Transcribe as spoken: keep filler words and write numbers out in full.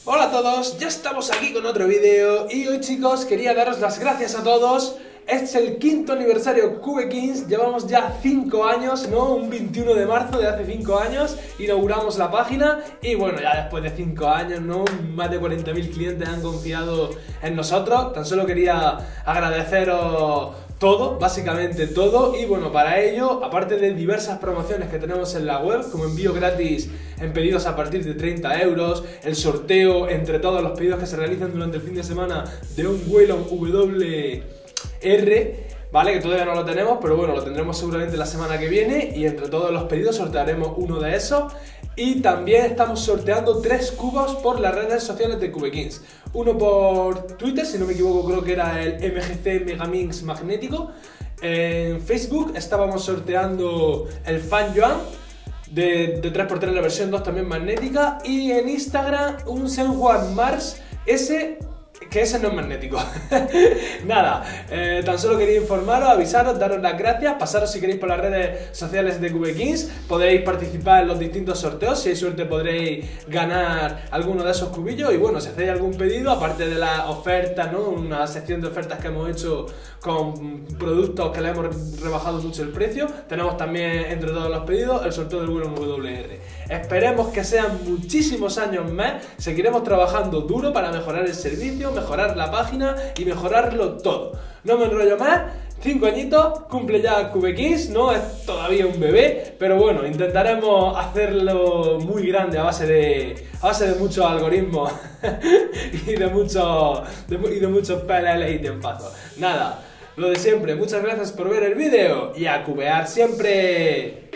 Hola a todos, ya estamos aquí con otro vídeo y hoy, chicos, quería daros las gracias a todos. Este es el quinto aniversario CubeKings, llevamos ya cinco años, ¿no? Un veintiuno de marzo de hace cinco años inauguramos la página y bueno, ya después de cinco años, ¿no? Más de cuarenta mil clientes han confiado en nosotros. Tan solo quería agradeceros todo, básicamente todo, y bueno, para ello, aparte de diversas promociones que tenemos en la web, como envío gratis en pedidos a partir de treinta euros, el sorteo entre todos los pedidos que se realizan durante el fin de semana de un Wellon W R, ¿vale? Que todavía no lo tenemos, pero bueno, lo tendremos seguramente la semana que viene y entre todos los pedidos sortearemos uno de esos. Y también estamos sorteando tres cubos por las redes sociales de CubeKings. Uno por Twitter, si no me equivoco creo que era el M G C Megamix magnético. En Facebook estábamos sorteando el Fan Yuan de, de tres por tres en la versión dos también magnética. Y en Instagram un Senhuan Mars S, que ese no es magnético. Nada, eh, tan solo quería informaros, avisaros, daros las gracias, pasaros si queréis por las redes sociales de CubeKings, podéis participar en los distintos sorteos, si hay suerte podréis ganar alguno de esos cubillos y bueno, si hacéis algún pedido, aparte de las ofertas, ¿no? Una sección de ofertas que hemos hecho con productos que le hemos rebajado mucho el precio, tenemos también entre todos los pedidos el sorteo del Wellon W R. Esperemos que sean muchísimos años más, seguiremos trabajando duro para mejorar el servicio, mejorar la página y mejorarlo todo. No me enrollo más, cinco añitos, cumple ya CubeKings, no es todavía un bebé, pero bueno, intentaremos hacerlo muy grande a base de, a base de muchos algoritmos y de muchos de, y de muchos P L L y tiempazos. Nada, lo de siempre, muchas gracias por ver el vídeo y a cubear siempre.